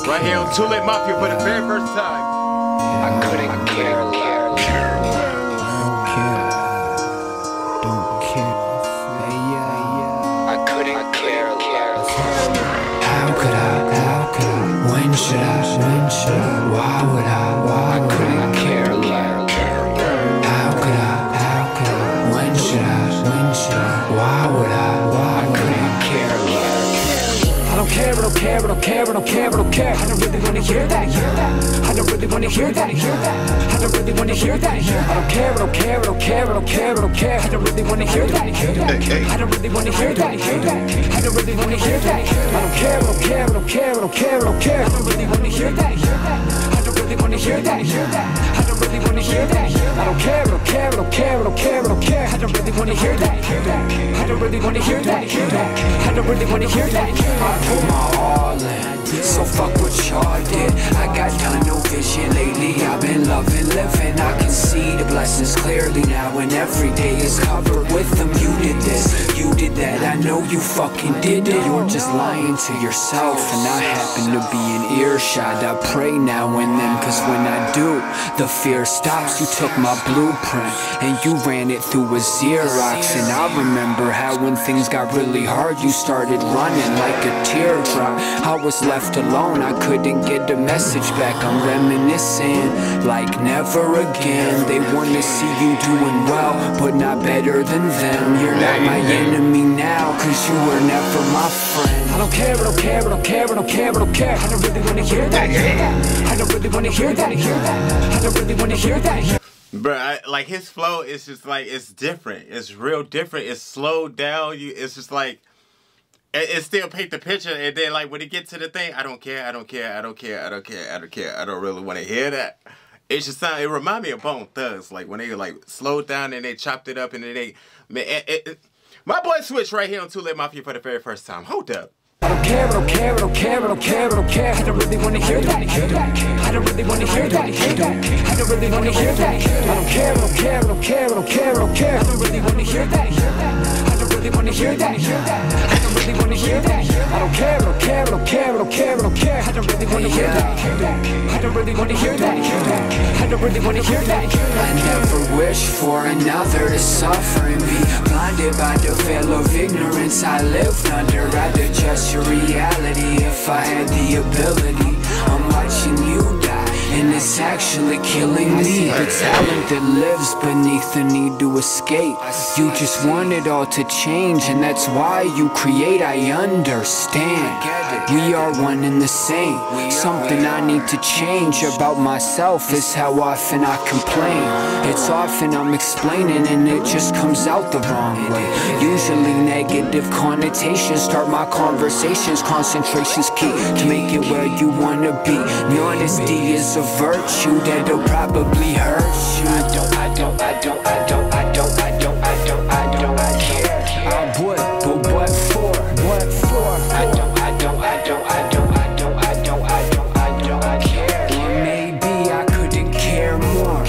Right here on Too Late Mafia for the very first time. I couldn't care less. I couldn't care less. How could I, when should I, why would I couldn't care less. How could I, when should I, why would I couldn't care less. I don't care, I don't care, I don't care, I don't care, I don't care. I don't really wanna hear that, I don't really wanna hear that, I don't really wanna hear that. I don't care, I don't care, I don't care, I don't care, I don't care. I don't really wanna hear that, I don't really wanna hear that, I don't really wanna hear that. I don't care, I don't care, I don't care, I don't care, I don't care. I don't really wanna hear that, I don't really wanna hear that, I don't really wanna hear that. I don't care, I don't care, I don't care, I don't care, I don't care. I don't really wanna hear that, I don't really wanna hear that, I don't really wanna hear that. I put my all in, so fuck what y'all did. I got tunnel vision lately, I've been loving living. I can see the blessings clearly now, and every day is covered with them. You did this, you did that, I know you fucking did it. You're just lying to yourself, and I happen to be in earshot. I pray now and then, cause when I do, the fear stops. You took my blueprint, and you ran it through a Xerox. And I remember how when things got really hard, you started running like a teardrop. I was left alone, I couldn't get the message back. I'm reminiscing like never again. They wanna see you doing well, but not better than them. You're not my enemy now, cause you were never my friend. I don't care, I don't care, I don't care, I don't care, I don't care. I don't really wanna hear that, I don't really wanna hear that, I don't really wanna hear that. Bruh, like his flow is just like, it's different. It's real different. It's slowed down. It's just like, it still paint the picture, and then like when it gets to the thing, I don't care, I don't care, I don't care, I don't care, I don't care, I don't really want to hear that. It just sound, it remind me of Bone Thugs, like when they like slowed down and they chopped it up and then they, man, my boy Switch right here on Too Late Mafia for the very first time. Hold up. I don't care, I don't care, I don't care, I don't care, I don't care. I don't really wanna hear that, I don't really wanna hear that, I don't really wanna hear that. I don't care, I don't care, I don't care, I don't care, I don't care. I don't really wanna hear that, I don't really wanna hear that, I don't really wanna hear that. I don't care, I don't care, I don't care, I don't care, I don't care. I don't really wanna hear that, I don't really wanna hear that, I don't really wanna hear that. I never wish for another to suffer and be blinded by the veil of ignorance I lived under. I'd adjust your reality if I had the ability. I'm watching you die, and it's actually killing me. The talent that lives beneath the need to escape. You just want it all to change, and that's why you create. I understand, we are one and the same. Something I need to change about myself is how often I complain. It's often I'm explaining and it just comes out the wrong way. Usually negative connotations start my conversations. Concentration's key to make it where you wanna be. Honesty is a virtue that'll probably hurt you. I don't care. I would, but what for? What for? I don't care. Or maybe I couldn't care more.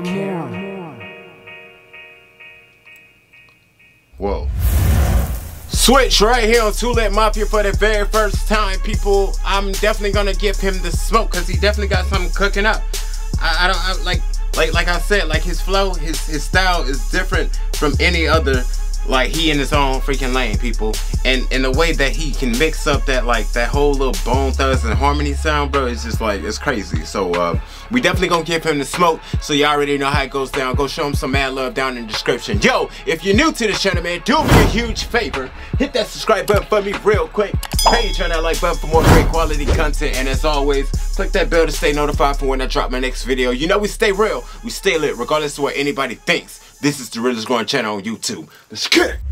Whoa. Switch right here on Too Late Mafia for the very first time, people. I'm definitely gonna give him the smoke because he definitely got something cooking up. Like I said, like his flow, his style is different from any other. Like he in his own freaking lane, people, and the way that he can mix up that like that whole little Bone Thugs and Harmony sound, bro, it's just like, it's crazy. So we definitely gonna give him the smoke, so you already know how it goes down. Go show him some mad love down in the description. Yo, if you're new to the channel, man, do me a huge favor, hit that subscribe button for me real quick, page on that like button for more great quality content, and as always, click that bell to stay notified for when I drop my next video. You know we stay real, we stay lit, regardless of what anybody thinks. This is the realest growing channel on YouTube. Let's get it.